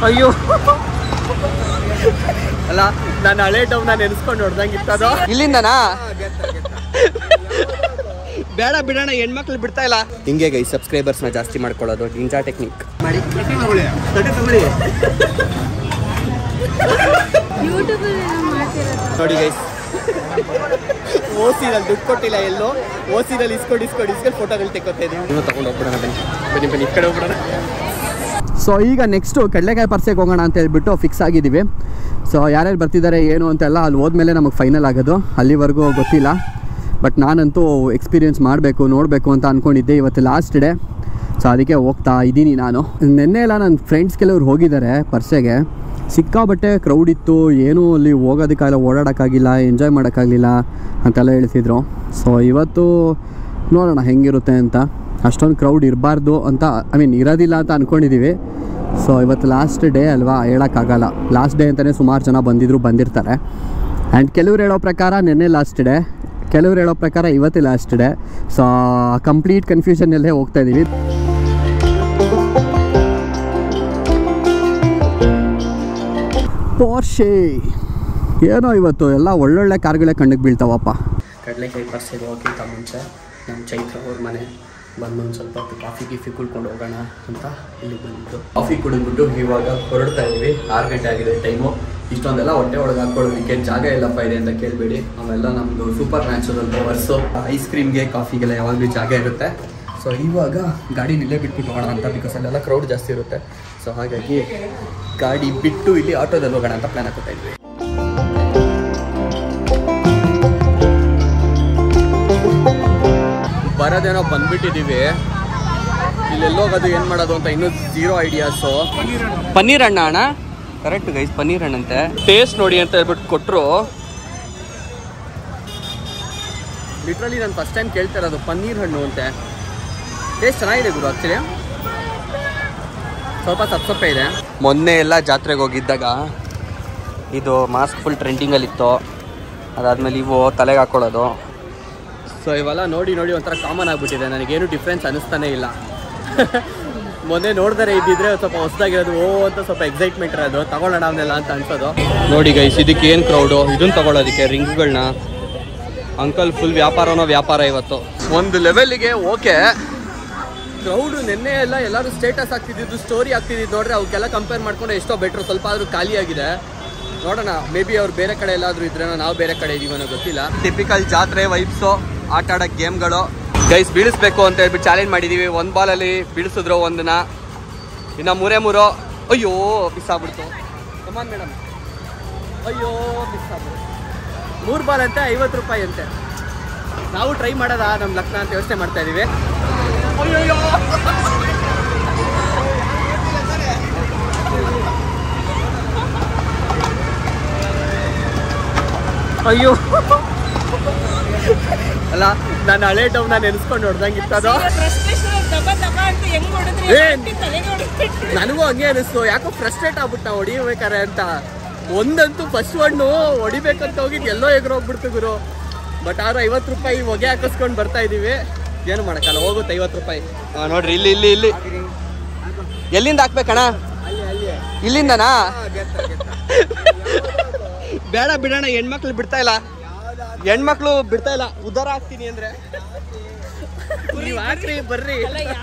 ಅಯ್ಯೋ ಅಲ್ಲ, ನಾನು ಹಳೆ ಟೌನ್ನ ನೆನೆಸ್ಕೊಂಡು ಹೊಡ್ದಂಗೆ ಇತ್ತದು. ಇಲ್ಲಿಂದನಾ? ಬೇಡ ಬಿಡೋಣ, ಹೆಣ್ಮಕ್ಳು ಬಿಡ್ತಾ ಇಲ್ಲ. ಹಿಂಗೆ ಗೈ ಸಬ್ಸ್ಕ್ರೈಬರ್ಸ್ನ ಜಾಸ್ತಿ ಮಾಡ್ಕೊಳ್ಳೋದು ನಿಂಜಾ ಟೆಕ್ನಿಕ್ ಮಾಡಿ. ನೋಡಿ ಗೈಸ್, ಓಸಿದಲ್ಲಿ ದುಡ್ಡು ಕೊಟ್ಟಿಲ್ಲ, ಎಲ್ಲೋ ಓಸಿದಲ್ಲಿ ಇಸ್ಕೊಂಡು ಫೋಟೋಗಳು ತೆಕ್ಕೋತಾ ಇದೀವಿ. ನೀವು ತಗೊಂಡು ಹೋಗ್ಬಿಡೋಣ, ಬನ್ನಿ ಈ ಕಡೆ ಹೋಗ್ಬಿಡೋಣ. ಸೊ ಈಗ ನೆಕ್ಸ್ಟು ಕಡಲೆಕಾಯಿ ಪರ್ಸೆಗೆ ಹೋಗೋಣ ಅಂತ ಹೇಳ್ಬಿಟ್ಟು ಫಿಕ್ಸ್ ಆಗಿದ್ದೀವಿ. ಸೊ ಯಾರ್ಯಾರು ಬರ್ತಿದ್ದಾರೆ ಏನು ಅಂತೆಲ್ಲ ಅಲ್ಲಿ ಹೋದ್ಮೇಲೆ ನಮಗೆ ಫೈನಲ್ ಆಗೋದು, ಅಲ್ಲಿವರೆಗೂ ಗೊತ್ತಿಲ್ಲ. ಬಟ್ ನಾನಂತೂ ಎಕ್ಸ್ಪೀರಿಯೆನ್ಸ್ ಮಾಡಬೇಕು, ನೋಡಬೇಕು ಅಂತ ಅಂದ್ಕೊಂಡಿದ್ದೆ. ಇವತ್ತು ಲಾಸ್ಟ್ ಡೇ, ಸೊ ಅದಕ್ಕೆ ಹೋಗ್ತಾ ಇದ್ದೀನಿ ನಾನು. ನೆನ್ನೆ ಎಲ್ಲ ನನ್ನ ಫ್ರೆಂಡ್ಸ್ ಕೆಲವ್ರು ಹೋಗಿದ್ದಾರೆ ಪರ್ಸೆಗೆ. ಸಿಕ್ಕಾಬಟ್ಟೆ ಕ್ರೌಡ್ ಇತ್ತು, ಏನೂ ಅಲ್ಲಿ ಹೋಗೋದಕ್ಕಾಗಲ್ಲ, ಓಡಾಡೋಕ್ಕಾಗಿಲ್ಲ, ಎಂಜಾಯ್ ಮಾಡೋಕ್ಕಾಗಲಿಲ್ಲ ಅಂತೆಲ್ಲ ಹೇಳ್ತಿದ್ರು. ಸೊ ಇವತ್ತು ನೋಡೋಣ ಹೆಂಗಿರುತ್ತೆ ಅಂತ. ಅಷ್ಟೊಂದು ಕ್ರೌಡ್ ಇರಬಾರ್ದು ಅಂತ, ಇರೋದಿಲ್ಲ ಅಂತ ಅಂದ್ಕೊಂಡಿದ್ದೀವಿ. ಸೊ ಇವತ್ತು ಲಾಸ್ಟ್ ಡೇ ಅಲ್ವಾ, ಹೇಳೋಕ್ಕಾಗಲ್ಲ. ಲಾಸ್ಟ್ ಡೇ ಅಂತಲೇ ಸುಮಾರು ಜನ ಬಂದಿರ್ತಾರೆ. ಆ್ಯಂಡ್ ಕೆಲವ್ರು ಹೇಳೋ ಪ್ರಕಾರ ನೆನ್ನೆ ಲಾಸ್ಟ್ ಡೇ, ಕೆಲವ್ರು ಹೇಳೋ ಪ್ರಕಾರ ಇವತ್ತೇ ಲಾಸ್ಟ್ ಡೇ. ಸೊ ಕಂಪ್ಲೀಟ್ ಕನ್ಫ್ಯೂಷನ್ನಲ್ಲೇ ಹೋಗ್ತಾ ಇದ್ದೀವಿ. ಪೋರ್ಷೆ ಏನೋ ಇವತ್ತು ಎಲ್ಲ ಒಳ್ಳೊಳ್ಳೆ ಕಾರ್ಗಳೇ ಕಣ್ಣಿಗೆ ಬೀಳ್ತಾವಪ್ಪ. ಕಡಲೆಕಾಯಿ ಪರ್ಸೆಗೆ ಹೋಗಿಂತ ಮುಂಚೆ ನಮ್ಮ ಚೈತ್ರ ಅವ್ರ ಮನೆ ಬಂದು ಒಂದು ಸ್ವಲ್ಪ ಹೊತ್ತು ಕಾಫಿ ಕುಡ್ಕೊಂಡು ಹೋಗೋಣ ಅಂತ ಇಲ್ಲಿಗೆ ಬಂದಿದ್ದು. ಕಾಫಿ ಕುಡಿದ್ಬಿಟ್ಟು ಇವಾಗ ಹೊರಡ್ತಾ ಇದ್ದೀವಿ. 6 ಗಂಟೆ ಆಗಿದೆ ಟೈಮು. ಇಷ್ಟೊಂದೆಲ್ಲ ಹೊಟ್ಟೆ ಒಳಗೆ ಹಾಕ್ಕೊಳ್ಳೋದಕ್ಕೆ ಜಾಗ ಎಲ್ಲಪ್ಪ ಇದೆ ಅಂತ ಕೇಳಬೇಡಿ. ಅವೆಲ್ಲ ನಮ್ಮದು ಸೂಪರ್ ನ್ಯಾಚುರಲ್ ಪವರ್ಸು. ಐಸ್ ಕ್ರೀಮ್ಗೆ ಕಾಫಿಗೆಲ್ಲ ಯಾವಾಗಲೂ ಜಾಗ ಇರುತ್ತೆ. ಸೊ ಇವಾಗ ಗಾಡಿನಲ್ಲೇ ಬಿಟ್ಬಿಟ್ಟು ಹೋಗೋಣ ಅಂತ, ಬಿಕಾಸ್ ಅಲ್ಲೆಲ್ಲ ಕ್ರೌಡ್ ಜಾಸ್ತಿ ಇರುತ್ತೆ. ಸೊ ಹಾಗಾಗಿ ಗಾಡಿ ಬಿಟ್ಟು ಇಲ್ಲಿ ಆಟೋದಲ್ಲಿ ಹೋಗೋಣ ಅಂತ ಪ್ಲ್ಯಾನ್ ಹಾಕೋತಾ ಇದ್ವಿ. ಬರೋದೇನೋ ಬಂದ್ಬಿಟ್ಟಿದ್ದೀವಿ. ಇಲ್ಲೆಲ್ಲೋಗೋದು ಏನು ಮಾಡೋದು ಅಂತ ಇನ್ನೂ ಝೀರೋ ಐಡಿಯಾಸು. ಪನ್ನೀರ್ ಹಣ್ಣ ಅಣ್ಣ, ಕರೆಕ್ಟ್ ಗೈಸ್, ಪನ್ನೀರ್ ಹಣ್ಣಂತೆ. ಟೇಸ್ಟ್ ನೋಡಿ ಅಂತ ಹೇಳ್ಬಿಟ್ಟು ಕೊಟ್ಟರು. ಲಿಟ್ರಲಿ ನಾನು ಫಸ್ಟ್ ಟೈಮ್ ಕೇಳ್ತಾ ಇರೋದು ಪನ್ನೀರ್ ಹಣ್ಣು ಅಂತೆ. ಟೇಸ್ಟ್ ಚೆನ್ನಾಗಿದೆ ಗುರು, ಆ್ಯಕ್ಚುಲಿ ಸ್ವಲ್ಪ ಸಪ್ಪೆ ಇದೆ. ಮೊನ್ನೆ ಎಲ್ಲ ಜಾತ್ರೆಗೆ ಹೋಗಿದ್ದಾಗ ಇದು ಮಾಸ್ಕ್ ಫುಲ್ ಟ್ರೆಂಡಿಂಗಲ್ಲಿತ್ತು. ಅದಾದಮೇಲೆ ಇವು ತಲೆಗೆ ಹಾಕ್ಕೊಳ್ಳೋದು. ಸೊ ಇವೆಲ್ಲ ನೋಡಿ ಒಂಥರ ಕಾಮನ್ ಆಗಿಬಿಟ್ಟಿದೆ. ನನಗೇನು ಡಿಫ್ರೆನ್ಸ್ ಅನ್ನಿಸ್ತಾನೆ ಇಲ್ಲ. ಮೊನ್ನೆ ನೋಡಿದರೆ ಇದ್ದಿದ್ರೆ ಸ್ವಲ್ಪ ಹೊಸದಾಗಿರೋದು ಅಂತ ಸ್ವಲ್ಪ ಎಕ್ಸೈಟ್ಮೆಂಟ್ ಇರೋದು, ತಗೊಳ್ಳೋಣ ಅವನ್ನೆಲ್ಲ ಅಂತ ಅನ್ಸೋದು. ನೋಡಿ ಗೈಸ್, ಇದಕ್ಕೆ ಏನು ಕ್ರೌಡು, ಇದನ್ನು ತಗೊಳ್ಳೋದಕ್ಕೆ ರಿಂಗ್ಗಳನ್ನ. ಅಂಕಲ್ ಫುಲ್ ವ್ಯಾಪಾರ ಇವತ್ತು ಒಂದು ಲೆವೆಲ್ಗೆ. ಓಕೆ, ಕ್ರೌಡು ನೆನ್ನೆ ಎಲ್ಲ ಎಲ್ಲರೂ ಸ್ಟೇಟಸ್ ಆಗ್ತಿದ್ದು, ಸ್ಟೋರಿ ಆಗ್ತಿದ್ದು ನೋಡ್ರೆ ಅವಕ್ಕೆಲ್ಲ ಕಂಪೇರ್ ಮಾಡ್ಕೊಂಡು ಎಷ್ಟೋ ಬೆಟ್ರು. ಸ್ವಲ್ಪ ಆದರೂ ಖಾಲಿಯಾಗಿದೆ. ನೋಡೋಣ, ಮೇ ಬಿ ಅವ್ರು ಬೇರೆ ಕಡೆ ಎಲ್ಲಾದರೂ ಇದ್ರೇನೋ, ನಾವು ಬೇರೆ ಕಡೆ ಇದೀವನೋ ಗೊತ್ತಿಲ್ಲ. ಟಿಪಿಕಲ್ ಜಾತ್ರೆ ವೈಬ್ಸು, ಆಟ ಆಡೋಕ್ಕೆ ಗೇಮ್ಗಳು. ಗೈಸ್ ಬೀಳಿಸ್ಬೇಕು ಅಂತ ಹೇಳ್ಬಿಟ್ಟು ಚಾಲೆಂಜ್ ಮಾಡಿದ್ದೀವಿ. 1 ಬಾಲಲ್ಲಿ ಬೀಳಿಸಿದ್ರು ಒಂದನ್ನ, ಇನ್ನು 3 ಅಯ್ಯೋ ಬಿಸಾಗ್ಬಿಡ್ತು. ಕಮಾನ್ ಮೇಡಮ್, ಅಯ್ಯೋ ಬಿಸಾಗ್ಬಿಡ್ತು. 3 ಬಾಲ್ ಅಂತೆ 50 ರೂಪಾಯಿ ಅಂತೆ. ನಾವು ಟ್ರೈ ಮಾಡೋದಾ ನಮ್ಮ ಲಕ್ನ ಅಂತ ಯೋಚನೆ ಮಾಡ್ತಾ ಇದ್ದೀವಿ. ಅಯ್ಯೋ ಅಲ್ಲ, ನಾನು ಹಳೆ ಟೌನ್ನ ನೆನೆಸ್ಕೊಂಡು ಹೊಡ್ದಂಗೆ ಇತ್ತದು. ನನಗೂ ಹಂಗೆ ಅನಿಸ್ತು, ಯಾಕೋ ಫ್ರಸ್ಟ್ರೇಟ್ ಆಗ್ಬಿಟ್ಟು ನಾವು ಹೊಡಿಬೇಕಾರೆ ಅಂತ. ಒಂದಂತೂ ಫಸ್ಟ್ ಒಣ್ಣು ಹೊಡಿಬೇಕಂತ ಹೋಗಿದ್ದು ಎಲ್ಲೋ ಎಗರೋಗ್ಬಿಡ್ತು ಗುರು. ಬಟ್ ಆದ್ರೂ 50 ರೂಪಾಯಿ ಹೊಗೆ ಹಾಕಿಸ್ಕೊಂಡು ಬರ್ತಾ ಇದ್ದೀವಿ. ಏನು ಮಾಡೋಕ್ಕಲ್ಲ, ಹೋಗುತ್ತೆ 50 ರೂಪಾಯಿ. ನೋಡ್ರಿ, ಇಲ್ಲಿ ಎಲ್ಲಿಂದ ಹಾಕ್ಬೇಕಣ್ಣ? ಇಲ್ಲಿಂದನಾ? ಬೇಡ ಬಿಡೋಣ, ಹೆಣ್ಮಕ್ಳು ಬಿಡ್ತಾ ಇಲ್ಲ. ಉದ್ದಾರ ಆಗ್ತೀನಿ ಅಂದ್ರೆ ನೀವು ಹಾಕ್ರಿ, ಬರ್ರಿ.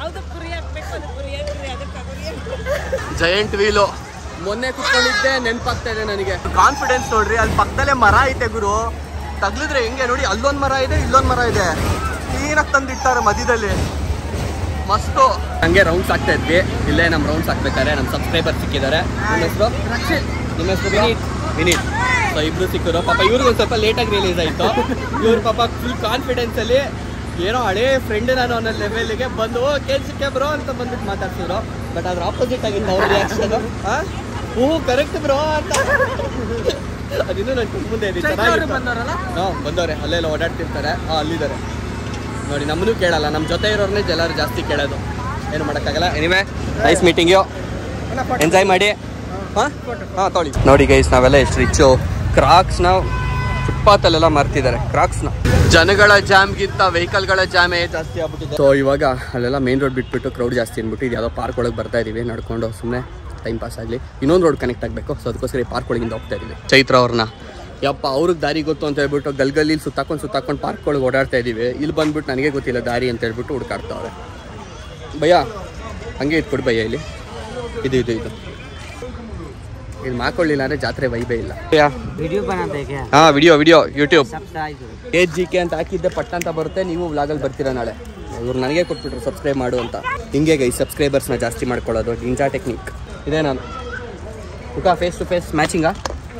ಜಯಂಟ್ ವೀಲು ಮೊನ್ನೆ ಕುತ್ಕೊಂಡಿದ್ದೆ, ನೆನಪಾಗ್ತಾ ಇದೆ ನನಗೆ. ಕಾನ್ಫಿಡೆನ್ಸ್ ನೋಡ್ರಿ, ಅಲ್ಲಿ ಪಕ್ಕದಲ್ಲೇ ಮರ ಐತೆ ಗುರು. ತಗ್ಲಿದ್ರೆ ಹೆಂಗೆ ನೋಡಿ, ಅಲ್ಲೊಂದು ಮರ ಇದೆ, ಇಲ್ಲೊಂದು ಮರ ಇದೆ. ಕ್ಲೀನಾಗಿ ತಂದಿಟ್ಟಾರೆ ಮಧ್ಯದಲ್ಲಿ, ಮಸ್ತು. ಹಂಗೆ ರೌಂಡ್ಸ್ ಆಗ್ತಾ ಇದ್ವಿ. ಇಲ್ಲೇ ನಮ್ಮ ರೌಂಡ್ಸ್ ಹಾಕ್ಬೇಕಾರೆ ನಮ್ಮ ಸಬ್ಸ್ಕ್ರೈಬರ್ ಸಿಕ್ಕಿದ್ದಾರೆ. ನಿಮ್ಮ ಹೆಸರು? ನಿಮ್ಮ ಹೆಸರು? ವಿನೀತ್. ಸೊ ಇಬ್ರು ಸಿಕ್ಕರು. ಪಾಪ ಇವ್ರಿಗೊಂದು ಸ್ವಲ್ಪ ಲೇಟಾಗಿ ರಿಲೀಸ್ ಆಯಿತು. ಇವ್ರು ಪಾಪ ಫುಲ್ ಕಾನ್ಫಿಡೆನ್ಸಲ್ಲಿ ಏನೋ ಹಳೇ ಫ್ರೆಂಡ್ ನಾನು ಅನ್ನೋ ಲೆವೆಲ್ಗೆ ಬಂದು ಕೇಳ್ಸಿಕ್ಕೆ ಬ್ರೋ ಅಂತ ಬಂದ್ಬಿಟ್ಟು ಮಾತಾಡ್ಸಿದ್ರು. ಬಟ್ ಅದ್ರ ಆಪೋಸಿಟ್ ಆಗಿತ್ತು ಅವ್ರ ರಿಯಾಕ್ಷನ್. ಕರೆಕ್ಟ್ ಬ್ರೋ ಅಂತ. ಅದಿನ್ನೂ ನನ್ನ ಮುಂದೆ ಇದೆ. ಬಂದವ್ರೆ, ಅಲ್ಲೆಲ್ಲ ಓಡಾಡ್ತಿರ್ತಾರೆ. ಅಲ್ಲಿದ್ದಾರೆ ನೋಡಿ. ನಮ್ಮನ್ನೂ ಕೇಳಲ್ಲ, ನಮ್ಮ ಜೊತೆ ಇರೋರ್ನೇ ಎಲ್ಲರೂ ಜಾಸ್ತಿ ಕೇಳೋದು. ಏನು ಮಾಡೋಕ್ಕಾಗಲ್ಲ. Anyway, nice meeting you. Enjoy ಮಾಡಿ. ತೊಳಿ. ನೋಡಿ ಗೈಸ್, ನಾವೆಲ್ಲ ಎಷ್ಟು ರಿಚ್ಚು. ಕ್ರಾಕ್ಸ್ನ ಫುಟ್ಪಾತಲ್ಲೆಲ್ಲ ಮಾರ್ತಿದ್ದಾರೆ. ಕ್ರಾಕ್ಸ್ನ ಜನಗಳ ಜಾಮ್ಗಿಂತ ವೆಹಿಕಲ್ಗಳ ಜಾಮೇ ಜಾಸ್ತಿ ಆಗ್ಬಿಟ್ಟಿದೆ. ಸೊ ಇವಾಗ ಅಲ್ಲೆಲ್ಲ ಮೇನ್ ರೋಡ್ ಬಿಟ್ಬಿಟ್ಟು ಕ್ರೌಡ್ ಜಾಸ್ತಿ ಅಂದ್ಬಿಟ್ಟು ಇದು ಯಾವುದೋ ಪಾರ್ಕ್ ಒಳಗೆ ಬರ್ತಾ ಇದೀವಿ ನಡ್ಕೊಂಡು. ಸುಮ್ಮನೆ ಟೈಮ್ ಪಾಸ್ ಆಗಲಿ. ಇನ್ನೊಂದು ರೋಡ್ ಕನೆಕ್ಟ್ ಆಗಬೇಕು. ಸೊ ಅದಕ್ಕೋಸ್ಕರ ಈ ಪಾರ್ಕ್ ಒಳಗಿಂದ ಹೋಗ್ತಾ ಇದ್ದೀವಿ. ಚೈತ್ರ ಅವ್ರನ್ನ ಯಪ್ಪ ಅವ್ರಿಗೆ ದಾರಿ ಗೊತ್ತು ಅಂತ ಹೇಳ್ಬಿಟ್ಟು ಗಲ್ಗಲ್ಲಿ ಸುತ್ತಾಕೊಂಡು ಪಾರ್ಕ್ ಒಳಗೆ ಓಡಾಡ್ತಾ ಇದ್ದೀವಿ. ಇಲ್ಲಿ ಬಂದ್ಬಿಟ್ಟು ನನಗೆ ಗೊತ್ತಿಲ್ಲ ದಾರಿ ಅಂತ ಹೇಳ್ಬಿಟ್ಟು ಹುಡುಕಾಡ್ತಾವ್ರೆ. ಭಯ್ಯ ಹಂಗೆ ಇಟ್ಕೊಡು ಭಯ್ಯ. ಇಲ್ಲಿ ಇದು ಮಾಡ್ಕೊಳ್ಳಿಲ್ಲ ಅಂದರೆ ಜಾತ್ರೆ ವೈಬೇ ಇಲ್ಲ. ಹಾಂ ವಿಡಿಯೋ ಯೂಟ್ಯೂಬ್ KGK ಅಂತ ಹಾಕಿದ್ದೆ ಪಟ್ಟ ಅಂತ ಬರುತ್ತೆ. ನೀವು ವ್ಲಾಗಲ್ಲಿ ಬರ್ತೀರಾ ನಾಳೆ. ಇವ್ರು ನನಗೆ ಕೊಟ್ಬಿಟ್ರು ಸಬ್ಸ್ಕ್ರೈಬ್ ಮಾಡು ಅಂತ. ಹಿಂಗೆ ಈ ಸಬ್ಸ್ಕ್ರೈಬರ್ಸ್ನ ಜಾಸ್ತಿ ಮಾಡ್ಕೊಳ್ಳೋದು ನಿಂಜಾ ಟೆಕ್ನಿಕ್ ಇದೆ. ನಾನು ಮುಖ ಫೇಸ್ ಟು ಫೇಸ್ ಮ್ಯಾಚಿಂಗ್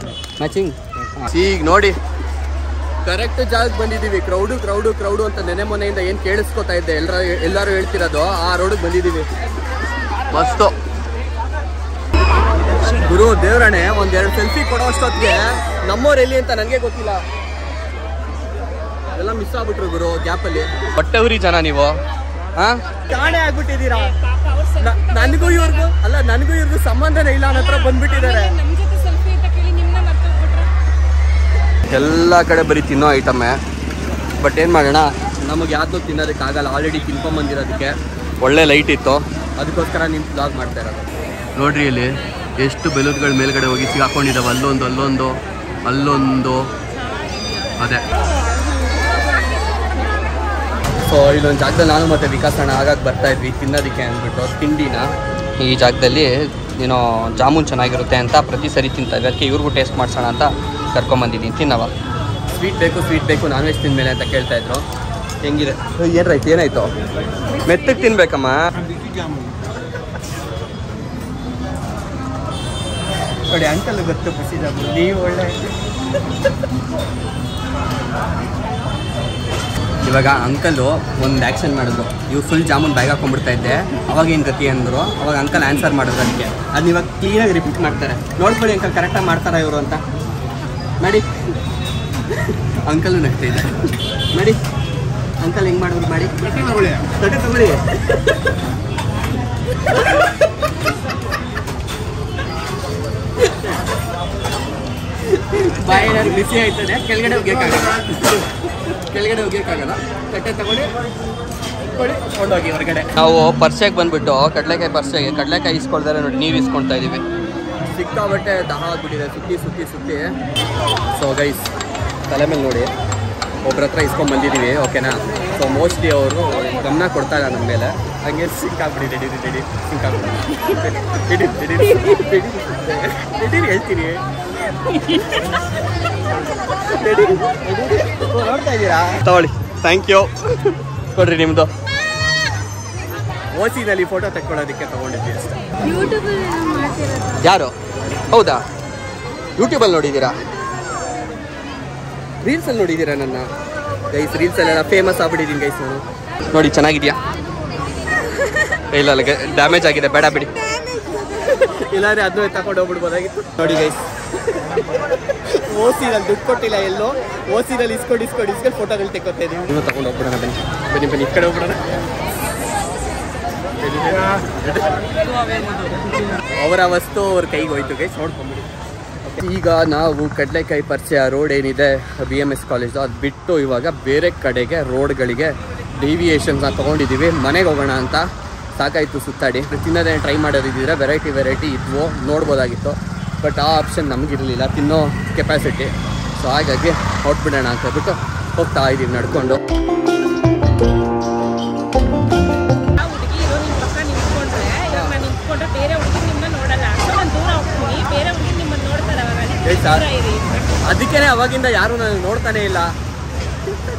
ಈಗ ನೋಡಿ ಕರೆಕ್ಟ್ ಜಾಗಕ್ಕೆ ಬಂದಿದ್ದೀವಿ. ಕ್ರೌಡು ಅಂತ ನೆನೆ ಮೊನೆಯಿಂದ ಏನು ಕೇಳಿಸ್ಕೊತಾ ಇದ್ದೆ ಎಲ್ಲರೂ ಹೇಳ್ತಿರೋದು ಆ ರೋಡಿಗೆ ಬಂದಿದ್ದೀವಿ. ಮಸ್ತು ಗುರು ದೇವ್ರಣೆ. ಒಂದೆರಡು ಸೆಲ್ಫಿ ಕೊಡೋ ಅಷ್ಟೊತ್ತಿಗೆ ನಮ್ಮವ್ರು ಎಲ್ಲಿ ಅಂತ ನನಗೆ ಗೊತ್ತಿಲ್ಲ. ಎಲ್ಲ ಮಿಸ್ ಆಗ್ಬಿಟ್ರು ಗುರು ಗ್ಯಾಪಲ್ಲಿ. ಹೊಟ್ಟೆವ್ರಿ ಜನ ನೀವು ಕಾಣೆ ಆಗ್ಬಿಟ್ಟಿದ್ದೀರಾ. ನನಗೂ ಇವ್ರಿಗೂ ಸಂಬಂಧನೇ ಇಲ್ಲ ಅನ್ನೋ ಹತ್ರ ಬಂದ್ಬಿಟ್ಟಿದ್ದಾರೆ. ಎಲ್ಲ ಕಡೆ ಬರೀ ತಿನ್ನೋ ಐಟಮ್ಮೇ. ಬಟ್ ಏನು ಮಾಡೋಣ, ನಮಗೆ ಯಾವ್ದು ತಿನ್ನೋದಕ್ಕಾಗಲ್ಲ. ಆಲ್ರೆಡಿ ತಿನ್ಕೊಂಬಂದಿರೋದಕ್ಕೆ ಒಳ್ಳೆ ಲೈಟ್ ಇತ್ತು, ಅದಕ್ಕೋಸ್ಕರ ನಿಮ್ಮ ಬ್ಲಾಗ್ ಮಾಡ್ತಾ ಇರೋದು. ನೋಡ್ರಿ ಇಲ್ಲಿ ಎಷ್ಟು ಬೆಲೂನ್ಗಳು ಮೇಲ್ಗಡೆ ಹೋಗಿ ಸಿಗಾಕೊಂಡಿದ್ದಾವೆ. ಅಲ್ಲೊಂದು ಅದೇ. ಸೊ ಇಲ್ಲೊಂದು ಜಾಗದಲ್ಲಿ ನಾನು ಮತ್ತು ವಿಕಾಸಣ್ಣ ಆಗಾಗ ಬರ್ತಾ ಇದ್ವಿ ತಿನ್ನೋದಕ್ಕೆ ಅಂದ್ಬಿಟ್ಟು ತಿಂಡಿನ. ಈ ಜಾಗದಲ್ಲಿ ಏನೋ ಜಾಮೂನ್ ಚೆನ್ನಾಗಿರುತ್ತೆ ಅಂತ ಪ್ರತಿ ಸರಿ ತಿಂತಾ ಇದ್ವಿ. ಅದಕ್ಕೆ ಇವ್ರಿಗೂ ಟೇಸ್ಟ್ ಮಾಡಿಸೋಣ ಅಂತ ಕರ್ಕೊಂಬಂದಿದ್ದೀನಿ. ತಿನ್ನವ ಸ್ವೀಟ್ ಬೇಕು ನಾನ್ ವೆಜ್ ತಿಂದಮೇಲೆ ಅಂತ ಕೇಳ್ತಾಯಿದ್ರು. ಹೆಂಗಿದೆ ಏನಾಯ್ತು ಮೆತ್ತಗೆ ತಿನ್ಬೇಕಮ್ಮ. ನೋಡಿ ಅಂಕಲ್ ಗೊತ್ತು ಖುಷಿದಾಗು ನೀವು ಒಳ್ಳೆ. ಇವಾಗ ಅಂಕಲು ಒಂದು ಆ್ಯಕ್ಷನ್ ಮಾಡಿದ್ರು. ಇವು ಫುಲ್ ಜಾಮೂನ್ ಬ್ಯಾಗ್ ಹಾಕೊಂಡ್ಬಿಡ್ತಾ ಇದ್ದೆ, ಅವಾಗ ಏನು ಗತಿ ಅಂದರು. ಅವಾಗ ಅಂಕಲ್ ಆನ್ಸರ್ ಮಾಡಿದ್ರು. ಅದಕ್ಕೆ ಅದನ್ನ ಇವಾಗ ಕ್ಲೀನಾಗಿ ರಿಪೀಟ್ ಮಾಡ್ತಾರೆ. ನೋಡ್ಕೊಳ್ಳಿ ಅಂಕಲ್ ಕರೆಕ್ಟಾಗಿ ಮಾಡ್ತಾರಾ ಇವರು ಅಂತ. ಮಾಡಿ ಅಂಕಲ್ ನಗ್ತಾ ಇದೆ. ಮಾಡಿ ಅಂಕಲ್ ಹೆಂಗೆ ಮಾಡಿದ್ರು ಮಾಡಿ ತಗೊಳ್ಳಿ. ಬಾಯಿ ಬಿಸಿ ಆಯ್ತದೆ. ಕೆಳಗಡೆ ಹೋಗ್ಯಕ್ಕಾಗಲ್ಲ. ತಟ್ಟೆ ತಗೊಂಡು ಕೊಂಡೋಗಿ ಹೊರಗಡೆ. ನಾವು ಪರ್ಸೆಗೆ ಬಂದ್ಬಿಟ್ಟು ಕಡಲೆಕಾಯಿ ಇಸ್ಕೊಳ್ತಾರೆ ನೋಡಿ. ನೀವು ಇಸ್ಕೊಳ್ತಾ ಇದ್ದೀವಿ. ಸಿಕ್ಕಾಬಟ್ಟೆ ದಹ ಆಗ್ಬಿಟ್ಟಿದೆ ಸುತ್ತಿ. ಸೊ ಗೈಸ್ ತಲೆ ಮೇಲೆ ನೋಡಿ ಒಬ್ರ ಹತ್ರ ಇಸ್ಕೊಂಡು ಬಂದಿದ್ದೀವಿ. ಓಕೆನಾ. ಸೊ ಮೋಸ್ಟ್ಲಿ ಅವರು ಗಮನ ಕೊಡ್ತಾ ಇಲ್ಲ ನಮ್ಮ ಮೇಲೆ. ಹಂಗೆ ಸಿಕ್ಕಾಗ್ಬಿಟ್ಟಿದೆ. ಹೇಳ್ತೀನಿ ನೋಡ್ತಾ ಇದ್ದೀರಾ. ತಗೊಳ್ಳಿ. Thank you. ಕೊಡ್ರಿ ನಿಮ್ಮದು. ಓಸಿನಲ್ಲಿ ಫೋಟೋ ತೆಕ್ಕೊಳ್ಳೋದಕ್ಕೆ ತೊಗೊಂಡಿದ್ವಿ ಅಷ್ಟೇ. ಯಾರು? ಹೌದಾ? ಯೂಟ್ಯೂಬಲ್ಲಿ ನೋಡಿದ್ದೀರಾ? ರೀಲ್ಸಲ್ಲಿ ನೋಡಿದ್ದೀರಾ ನನ್ನ? ಗೈಸ್ ರೀಲ್ಸಲ್ಲೆಲ್ಲ ಫೇಮಸ್ ಆಗ್ಬಿಟ್ಟಿದ್ದೀನಿ ಗೈಸ್ ನಾನು. ನೋಡಿ ಚೆನ್ನಾಗಿದೆಯಾ? ಇಲ್ಲ ಡ್ಯಾಮೇಜ್ ಆಗಿದೆ. ಬೇಡ ಬಿಡಿ. ಇಲ್ಲಾಂದರೆ ಅದನ್ನೂ ತಗೊಂಡು ಹೋಗ್ಬಿಡ್ಬೋದಾಗಿತ್ತು. ನೋಡಿ ಗೈಸ್ ಓಸಿನಲ್ಲಿ ದುಡ್ಡು ಕೊಟ್ಟಿಲ್ಲ ಎಲ್ಲೋ. ಓಸಿನಲ್ಲಿ ಇಸ್ಕೊಂಡು ಫೋಟೋಗಳು ತೆಕ್ಕೋತಾ ಇದ್ದೀವಿ. ಇನ್ನೂ ತಗೊಂಡು ಹೋಗ್ಬಿಡೋಣ. ಬನ್ನಿ ಈ ಕಡೆ ಹೋಗ್ಬಿಡೋಣ. ಅವರ ವಸ್ತು ಅವ್ರ ಕೈಗೆ ಹೋಯ್ತು ಗೈಸ್. ನೋಡ್ಕೊಂಬಿಡಿ. ಈಗ ನಾವು ಕಡಲೆಕಾಯಿ ಪರಿಚಯ ರೋಡ್ ಏನಿದೆ BMS ಕಾಲೇಜು ಅದು ಬಿಟ್ಟು ಇವಾಗ ಬೇರೆ ಕಡೆಗೆ ರೋಡ್ಗಳಿಗೆ ಡಿವಿಯೇಷನ್ಸ್ನ ತೊಗೊಂಡಿದ್ದೀವಿ. ಮನೆಗೆ ಹೋಗೋಣ ಅಂತ. ಸಾಕಾಯಿತು ಸುತ್ತಾಡಿ. ತಿನ್ನೋದೇನು ಟ್ರೈ ಮಾಡೋದಿದ್ದರೆ ವೆರೈಟಿ ಇದ್ವು ನೋಡ್ಬೋದಾಗಿತ್ತು. ಬಟ್ ಆ ಆಪ್ಷನ್ ನಮಗಿರಲಿಲ್ಲ ತಿನ್ನೋ ಕೆಪಾಸಿಟಿ. ಸೊ ಹಾಗಾಗಿ ಹೊಟ್ಬಿಡೋಣ ಅಂತ ಹೇಳ್ಬಿಟ್ಟು ಹೋಗ್ತಾ ಇದ್ದೀವಿ ನಡ್ಕೊಂಡು. ಅದಕ್ಕೇನೆ ಅವಾಗಿಂದ ಯಾರು ನಾನು ನೋಡ್ತಾನೆ ಇಲ್ಲ.